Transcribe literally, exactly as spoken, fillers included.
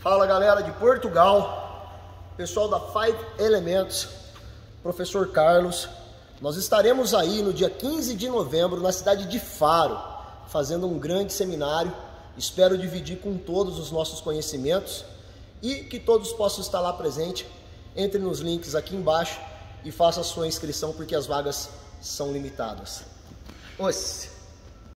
Fala galera de Portugal, pessoal da Five Elementos, professor Carlos. Nós estaremos aí no dia quinze de novembro na cidade de Faro, fazendo um grande seminário. Espero dividir com todos os nossos conhecimentos e que todos possam estar lá presente. Entre nos links aqui embaixo e faça a sua inscrição porque as vagas são limitadas. Osse.